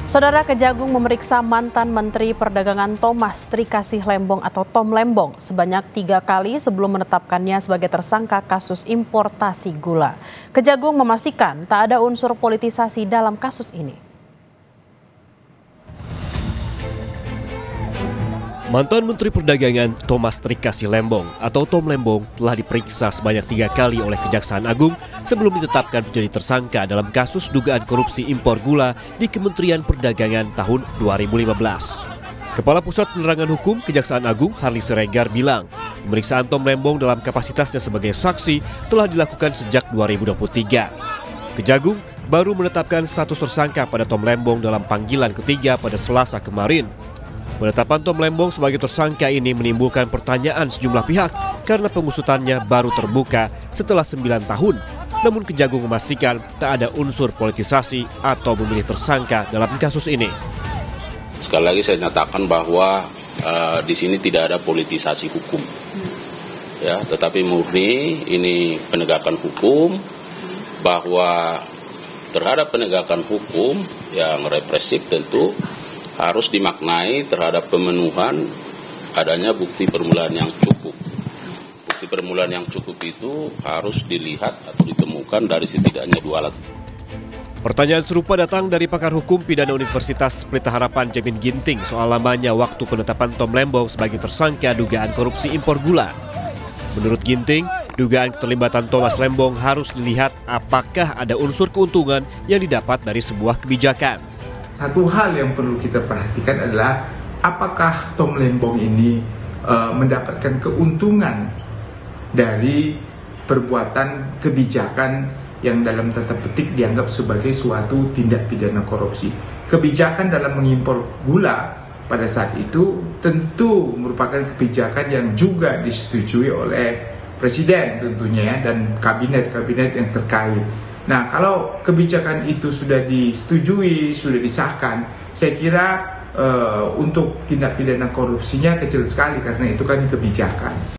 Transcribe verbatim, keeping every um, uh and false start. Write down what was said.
Saudara, Kejagung memeriksa mantan Menteri Perdagangan Thomas Trikasih Lembong atau Tom Lembong sebanyak tiga kali sebelum menetapkannya sebagai tersangka kasus importasi gula. Kejagung memastikan tak ada unsur politisasi dalam kasus ini. Mantan Menteri Perdagangan Thomas Trikasih Lembong atau Tom Lembong telah diperiksa sebanyak tiga kali oleh Kejaksaan Agung sebelum ditetapkan menjadi tersangka dalam kasus dugaan korupsi impor gula di Kementerian Perdagangan tahun dua ribu lima belas. Kepala Pusat Penerangan Hukum Kejaksaan Agung Harli Siregar bilang, pemeriksaan Tom Lembong dalam kapasitasnya sebagai saksi telah dilakukan sejak dua ribu dua puluh tiga. Kejagung baru menetapkan status tersangka pada Tom Lembong dalam panggilan ketiga pada Selasa kemarin. Penetapan Tom Lembong sebagai tersangka ini menimbulkan pertanyaan sejumlah pihak karena pengusutannya baru terbuka setelah sembilan tahun. Namun Kejagung memastikan tak ada unsur politisasi atau memilih tersangka dalam kasus ini. Sekali lagi saya nyatakan bahwa uh, di sini tidak ada politisasi hukum, ya, tetapi murni ini penegakan hukum, bahwa terhadap penegakan hukum yang represif tentu harus dimaknai terhadap pemenuhan adanya bukti permulaan yang cukup. Bukti permulaan yang cukup itu harus dilihat atau ditemukan dari setidaknya dua alat. Pertanyaan serupa datang dari pakar hukum pidana Universitas Pelita Harapan Jamin Ginting soal lamanya waktu penetapan Tom Lembong sebagai tersangka dugaan korupsi impor gula. Menurut Ginting, dugaan keterlibatan Thomas Lembong harus dilihat apakah ada unsur keuntungan yang didapat dari sebuah kebijakan. Satu hal yang perlu kita perhatikan adalah apakah Tom Lembong ini uh, mendapatkan keuntungan dari perbuatan kebijakan yang dalam tanda petik dianggap sebagai suatu tindak pidana korupsi. Kebijakan dalam mengimpor gula pada saat itu tentu merupakan kebijakan yang juga disetujui oleh Presiden tentunya dan kabinet-kabinet yang terkait. Nah, kalau kebijakan itu sudah disetujui, sudah disahkan, saya kira uh, untuk tindak pidana korupsinya kecil sekali karena itu kan kebijakan.